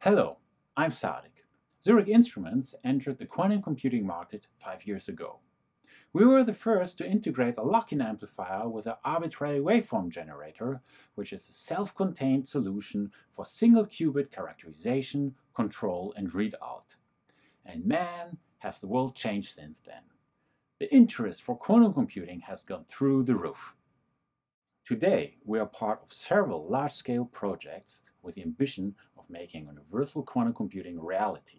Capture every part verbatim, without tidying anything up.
Hello, I'm Zurich. Zurich Instruments entered the quantum computing market five years ago. We were the first to integrate a lock-in amplifier with an arbitrary waveform generator, which is a self-contained solution for single-qubit characterization, control, and readout. And man, has the world changed since then. The interest for quantum computing has gone through the roof. Today, we are part of several large-scale projects with the ambition of making universal quantum computing a reality.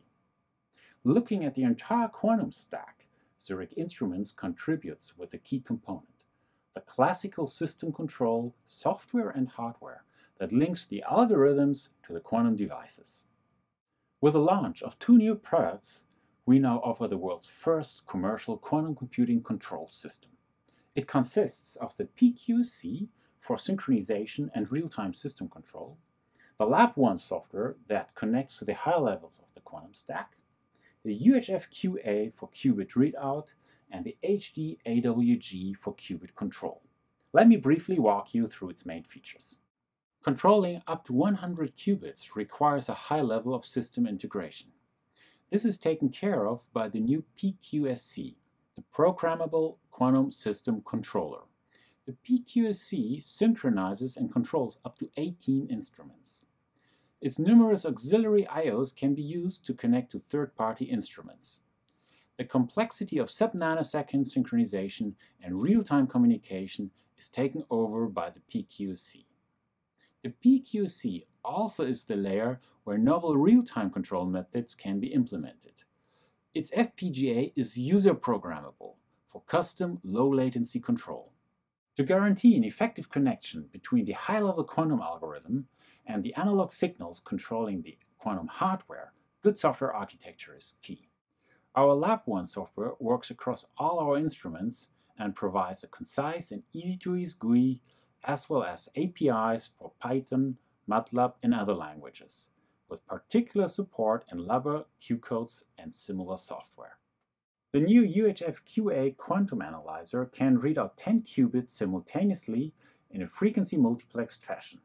Looking at the entire quantum stack, Zurich Instruments contributes with a key component, the classical system control, software and hardware that links the algorithms to the quantum devices. With the launch of two new products, we now offer the world's first commercial quantum computing control system. It consists of the P Q S C for synchronization and real-time system control, the Lab one software that connects to the higher levels of the quantum stack, the U H F Q A for qubit readout, and the H D A W G for qubit control. Let me briefly walk you through its main features. Controlling up to one hundred qubits requires a high level of system integration. This is taken care of by the new P Q S C, the Programmable Quantum System Controller. The P Q S C synchronizes and controls up to eighteen instruments. Its numerous auxiliary I Os can be used to connect to third-party instruments. The complexity of sub-nanosecond synchronization and real-time communication is taken over by the P Q S C. The P Q S C also is the layer where novel real-time control methods can be implemented. Its F P G A is user-programmable for custom low-latency control. To guarantee an effective connection between the high-level quantum algorithm and the analog signals controlling the quantum hardware, good software architecture is key. Our Lab one software works across all our instruments and provides a concise and easy-to-use G U I, as well as A P Is for Python, MATLAB, and other languages, with particular support in Lubber, Q-codes, and similar software. The new U H F Q A quantum analyzer can read out ten qubits simultaneously in a frequency multiplexed fashion.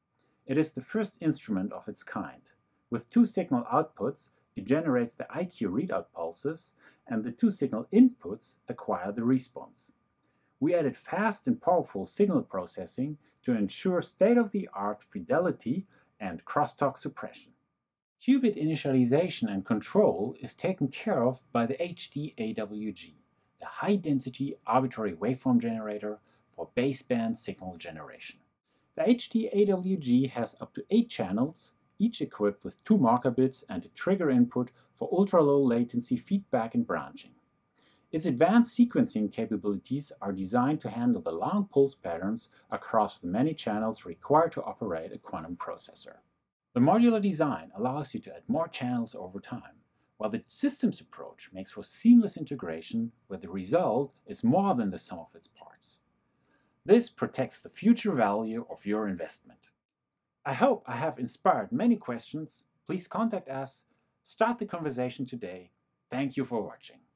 It is the first instrument of its kind. With two signal outputs, it generates the I Q readout pulses, and the two signal inputs acquire the response. We added fast and powerful signal processing to ensure state-of-the-art fidelity and crosstalk suppression. Qubit initialization and control is taken care of by the H D A W G, the high-density arbitrary waveform generator for baseband signal generation. The H D A W G has up to eight channels, each equipped with two marker bits and a trigger input for ultra-low latency feedback and branching. Its advanced sequencing capabilities are designed to handle the long pulse patterns across the many channels required to operate a quantum processor. The modular design allows you to add more channels over time, while the systems approach makes for seamless integration where the result is more than the sum of its parts. This protects the future value of your investment. I hope I have inspired many questions. Please contact us. Start the conversation today. Thank you for watching.